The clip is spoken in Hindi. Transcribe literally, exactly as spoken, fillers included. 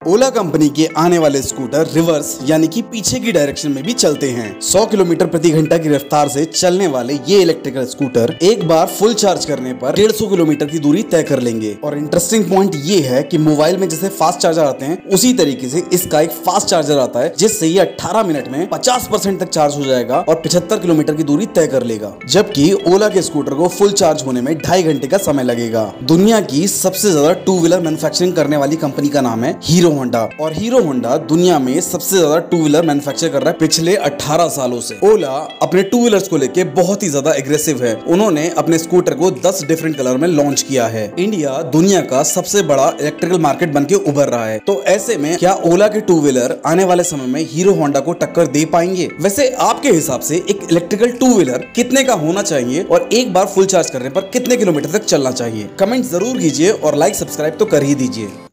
ओला कंपनी के आने वाले स्कूटर रिवर्स यानी कि पीछे की डायरेक्शन में भी चलते हैं। सौ किलोमीटर प्रति घंटा की रफ्तार से चलने वाले ये इलेक्ट्रिकल स्कूटर एक बार फुल चार्ज करने पर डेढ़ सौ किलोमीटर की दूरी तय कर लेंगे। और इंटरेस्टिंग पॉइंट ये है कि मोबाइल में जैसे फास्ट चार्जर आते हैं उसी तरीके से इसका एक फास्ट चार्जर आता है, जिससे ये अठारह मिनट में पचास परसेंट तक चार्ज हो जाएगा और पचहत्तर किलोमीटर की दूरी तय कर लेगा, जबकि ओला के स्कूटर को फुल चार्ज होने में ढाई घंटे का समय लगेगा। दुनिया की सबसे ज्यादा टू व्हीलर मैन्युफैक्चरिंग करने वाली कंपनी का नाम है हीरो होंडा, और हीरो होंडा दुनिया में सबसे ज्यादा टू व्हीलर मैन्युफैक्चर कर रहा है पिछले अठारह सालों से। ओला अपने टू व्हीलर्स को लेके बहुत ही ज्यादा एग्रेसिव है। उन्होंने अपने स्कूटर को दस डिफरेंट कलर में लॉन्च किया है। इंडिया दुनिया का सबसे बड़ा इलेक्ट्रिकल मार्केट बनके उभर रहा है, तो ऐसे में क्या ओला के टू व्हीलर आने वाले समय में हीरो होंडा को टक्कर दे पाएंगे? वैसे आपके हिसाब से एक इलेक्ट्रिकल टू व्हीलर कितने का होना चाहिए और एक बार फुल चार्ज करने पर कितने किलोमीटर तक चलना चाहिए? कमेंट जरूर कीजिए और लाइक सब्सक्राइब तो कर ही दीजिए।